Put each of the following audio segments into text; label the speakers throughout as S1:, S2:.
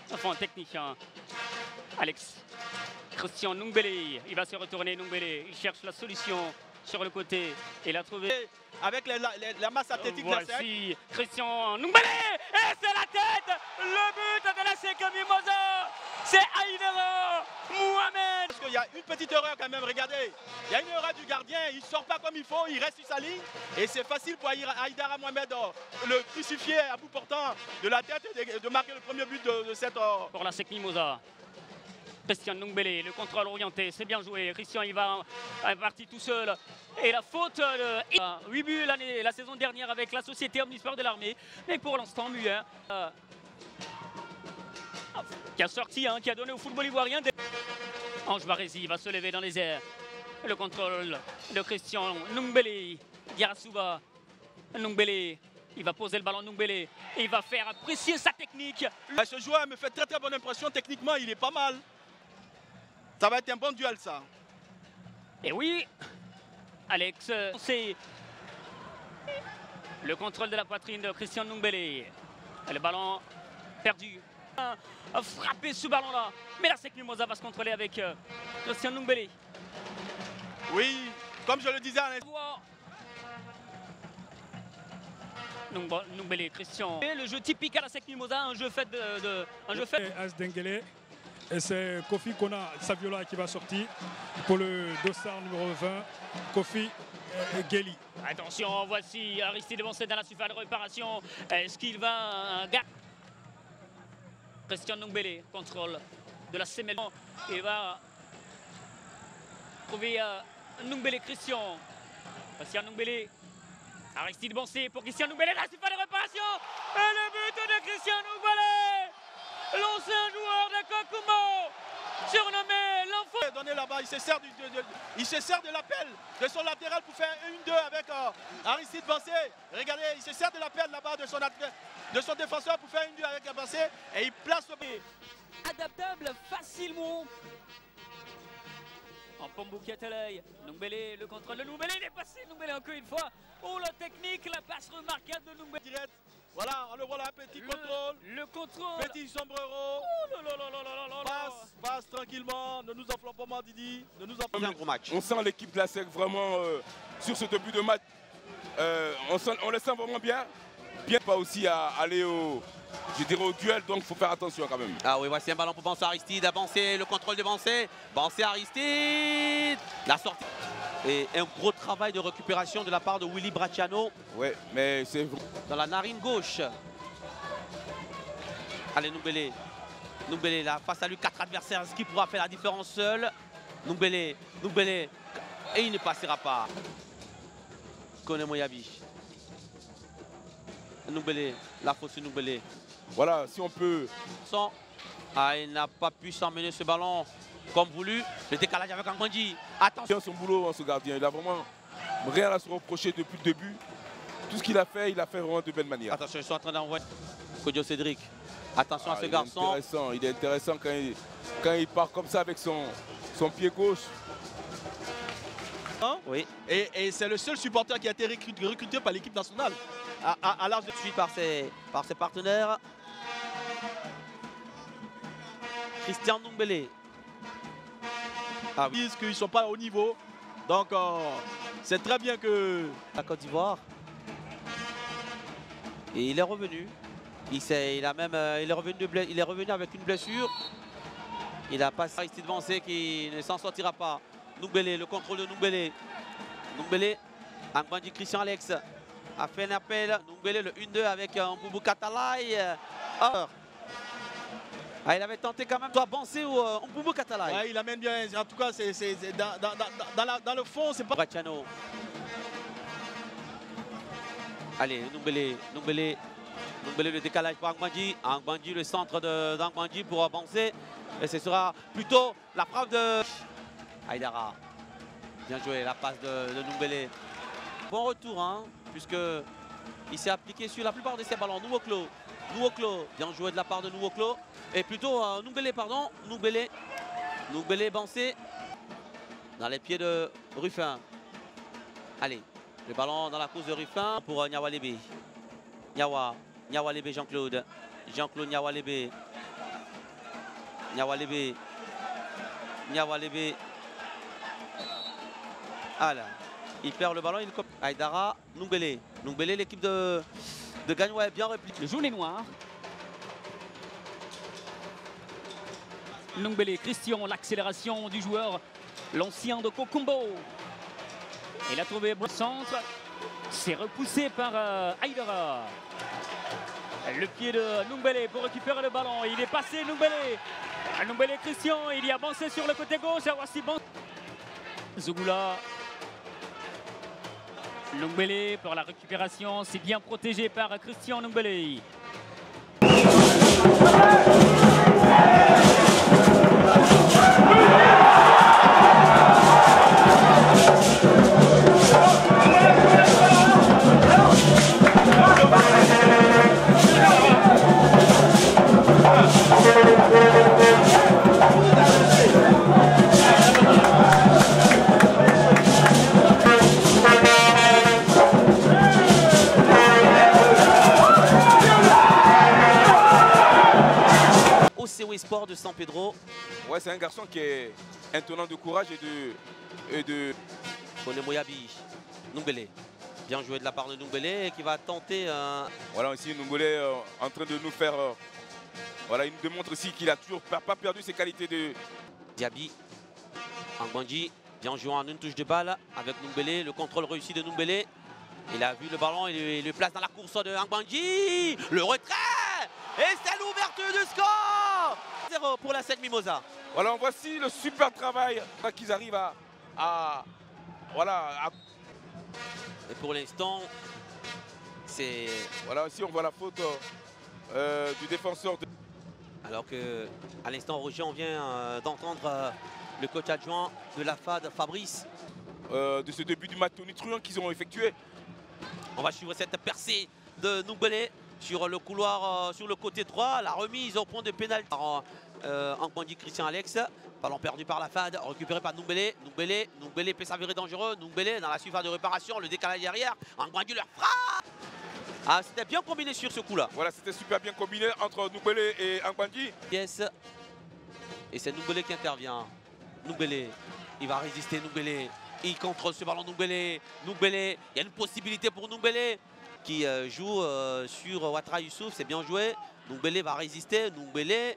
S1: Enfin, technique. Hein. Alex. Christian Nungbele. Il va se retourner, Nungbele. Il cherche la solution sur le côté. Il a trouvé.
S2: Avec la masse athlétique de la SEC.
S1: Voici Christian Nungbele. Et c'est la tête. Le but de la SEC Mimosa. C'est Aïdara Mohamed.
S2: Parce qu'il y a une petite erreur quand même, regardez. Il y a une erreur du gardien, il ne sort pas comme il faut, il reste sur sa ligne. Et c'est facile pour Aïdara Mohamed, le crucifié à bout portant de la tête, de marquer le premier but de cette...
S1: Pour la SEC Mimosa. Christian Nungbele, le contrôle orienté, c'est bien joué. Christian, il va parti tout seul. Et la faute de 8 buts la saison dernière avec la société Omnisport de l'armée. Mais pour l'instant, muet. Qui a sorti, hein, qui a donné au football ivoirien. Ange Barési va se lever dans les airs. Le contrôle de Christian Nungbele. Yarasuba. Nungbele. Il va poser le ballon Nungbele. Et il va faire apprécier sa technique.
S2: Ce joueur me fait très bonne impression. Techniquement, il est pas mal. Ça va être un bon duel, ça.
S1: Et oui, Alex, c'est le contrôle de la poitrine de Christian Nungbele. Le ballon perdu. A frappé ce ballon-là. Mais la SEC Mimosa va se contrôler avec Christian Nungbele.
S2: Oui, comme je le disais à l'instant.
S1: Nungbele, Christian. Et le jeu typique à la SEC Mimosa, un jeu fait un jeu fait.
S3: As Dengele. Et c'est Kofi Kona Saviola qui va sortir pour le dossard numéro 20, Kofi Geli.
S1: Attention, voici Aristide avancé dans la surface de réparation. Est-ce qu'il va Christian Nungbele, contrôle de la semelle. Il va trouver Nungbele, Christian. Christian Nungbele. Aristide Bancé pour Christian Nungbele, la surface de réparation. Et le but de Christian Nungbele. L'ancien joueur de Kokumo, surnommé l'enfant.
S2: Donné là-bas, il se sert de l'appel de son latéral pour faire 1-2 avec Aristide Bancé. Regardez, il se sert de l'appel là-bas de son défenseur pour faire 1-2 avec Bancé et il place le but.
S1: Adaptable facilement. En Pombo qui est à l'œil. Nungbele, le contrôle de Nungbele, il est passé. Nungbele encore une fois. Oh, la technique, la passe remarquable de Nungbele.
S2: Direct. Voilà, on le voit là, petit contrôle.
S1: Le contrôle.
S2: Petit sombrero.
S1: Oh là là là là là là.
S2: Passe tranquillement. Ne nous enflammons pas, Didi. Ne nous enflammons pas.
S4: Un gros match. On sent l'équipe de la SEC vraiment sur ce début de match. On le sent vraiment bien. Bien pas aussi à aller au duel, donc il faut faire attention quand même.
S5: Ah oui, voici un ballon pour Bancé Aristide. Bancé, le contrôle de Bancé. Bancé Aristide. La sortie. Et un gros travail de récupération de la part de Willy Bracciano.
S4: Ouais, mais c'est...
S5: Dans la narine gauche. Allez, Nungbele. Nungbele là, face à lui, 4 adversaires. Est-ce qu'il pourra faire la différence seul? Nungbele. Et il ne passera pas. Kone Moyabi. Nungbele, la fausse Nungbele.
S4: Voilà, si on peut...
S5: il n'a pas pu s'emmener ce ballon comme voulu. Le décalage avec Angbandji. Attention.
S4: Son boulot, ce gardien. Il a vraiment rien à se reprocher depuis le début. Tout ce qu'il a fait vraiment de belle manière.
S5: Attention, ils sont en train d'envoyer Kodio Cédric. Attention à ce garçon.
S4: Il est intéressant quand il part comme ça avec son pied gauche.
S5: Oui.
S2: Et c'est le seul supporter qui a été recruté par l'équipe nationale. À l'âge de
S5: suite par ses partenaires. Christian Nungbele.
S2: Ils disent qu'ils ne sont pas au niveau. Donc c'est très bien que...
S5: La Côte d'Ivoire. Et il est revenu. Il est revenu avec une blessure. Il a passé Aristide Bancé qui ne s'en sortira pas. Nungbele, le contrôle de Nungbele. Nungbele, Angbandji Christian Alex a fait un appel. Nungbele, le 1-2 avec Mpoubou Katalaï. Il avait tenté quand même, toi, Bancé ou Mpoubou Katalaï.
S2: Ouais, il amène bien. En tout cas, dans le fond, c'est pas...
S5: Bracciano. Allez, Nungbele, le décalage pour Angbandji. Angbandji, le centre d'Angbandji pour avancer. Et ce sera plutôt la frappe de Aïdara. Bien joué, la passe de Nungbele. Bon retour, hein, puisque il s'est appliqué sur la plupart de ses ballons. Nouwoklo, bien joué de la part de Nouwoklo. Et plutôt Nungbele, pardon. Nungbele Bancé. Dans les pieds de Ruffin. Allez, le ballon dans la course de Ruffin pour Nyawalebe. Nyawalebe Jean-Claude. Jean-Claude Nyawalebe. Niawalebe. Niawalebe. Ah là, il perd le ballon, il coupe. Aïdara, Nungbele. Nungbele, l'équipe de Gagnois est bien répliquée.
S1: Le jaune et noir. Nungbele, Christian, l'accélération du joueur, l'ancien de Kokumbo. Il a trouvé le centre. C'est repoussé par Aïdara. Le pied de Nungbele pour récupérer le ballon. Il est passé, Nungbele. Nungbele, Christian, il y a avancé sur le côté gauche. Voici bon. Zougoula. Nungbele pour la récupération. C'est bien protégé par Christian Nungbele.
S5: Sport de San Pedro.
S4: Ouais, c'est un garçon qui est un tenant de courage et de...
S5: Moyabi, Nungbele. Bien joué de la part de Nungbele qui va tenter
S4: Voilà aussi Nungbele en train de nous faire... voilà, il nous démontre aussi qu'il a toujours pas perdu ses qualités de...
S5: Diaby, Angbandji, bien joué en une touche de balle avec Nungbele. Le contrôle réussi de Nungbele. Il a vu le ballon, il le place dans la course de Angbandji. Le retrait. Et c'est l'ouverture du score. 0 pour la SEC Mimosa.
S4: Voilà, voici le super travail qu'ils arrivent voilà.
S5: Et pour l'instant, c'est...
S4: Voilà, ici on voit la faute du défenseur.
S5: Alors que à l'instant, Roger, on vient d'entendre le coach adjoint de la FAD, Fabrice.
S4: De ce début du match tonitruant qu'ils ont effectué.
S5: On va suivre cette percée de Nungbele sur le couloir, sur le côté droit. La remise au point de pénalty par Angbandji Christian Alex. Ballon perdu par la FAD, récupéré par Nungbele. Nungbele peut s'avérer dangereux. Nungbele dans la surface de réparation, le décalage derrière. Angbandji leur frappe. Ah, c'était bien combiné sur ce coup-là.
S4: Voilà, c'était super bien combiné entre Nungbele et Angbandji.
S5: Yes. Et c'est Nungbele qui intervient. Nungbele, il va résister, Nungbele. Il contrôle ce ballon, Nungbele. Nungbele, il y a une possibilité pour Nungbele qui joue sur Ouattara Youssouf. C'est bien joué. Nungbele va résister. Nungbele.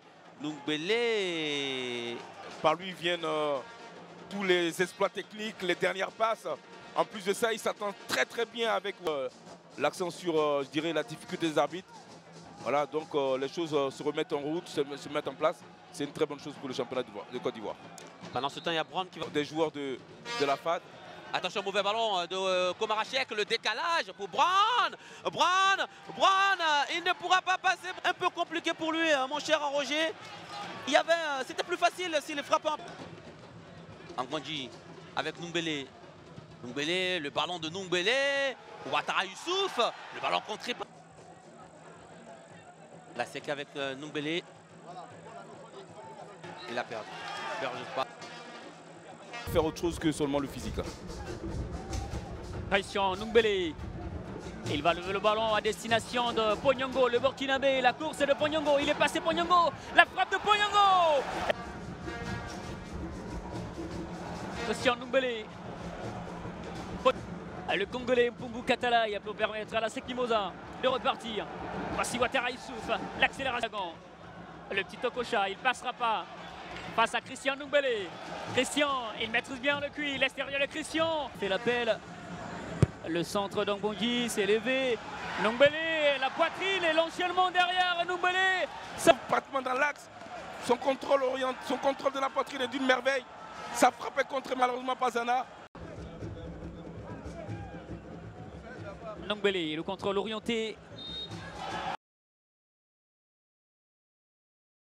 S4: Par lui viennent tous les exploits techniques, les dernières passes. En plus de ça, il s'attend très très bien avec l'accent sur, je dirais, la difficulté des arbitres. Voilà, donc les choses se remettent en route, se mettent en place. C'est une très bonne chose pour le championnat de Côte d'Ivoire.
S5: Pendant ce temps, il y a Brown qui va...
S4: Des joueurs de la FAD.
S5: Attention, mauvais ballon de Komarachek, le décalage pour Brown. Brown, il ne pourra pas passer. Un peu compliqué pour lui, mon cher Roger. C'était plus facile s'il frappait. Angbandji avec Nungbele. Nungbele, le ballon de Nungbele. Ouattara Youssouf, le ballon contré. La SEC avec Nungbele. Il a perdu. Pas.
S4: Faire autre chose que seulement le physique.
S1: Christian Nungbele. Il va lever le ballon à destination de Ponyongo, le Burkinabé. La course est de Ponyongo. Il est passé Ponyongo. La frappe de Ponyongo. Christian Nungbele. Le Congolais Mpungu Katalaï pour permettre à la SEC Mimosa de repartir. Voici Ouattara Youssouf. L'accélération. Le petit Okocha, il ne passera pas. Face à Christian Nungbele. Christian, il maîtrise bien le cuit. L'extérieur de Christian. Fait l'appel. Le centre d'Angbandji s'est élevé. Nungbele, la poitrine et l'enchaînement derrière. Nungbele.
S4: Pratiquement dans l'axe. Son contrôle de la poitrine est d'une merveille. Ça frappait contre malheureusement Pazana.
S1: Nungbele, le contrôle orienté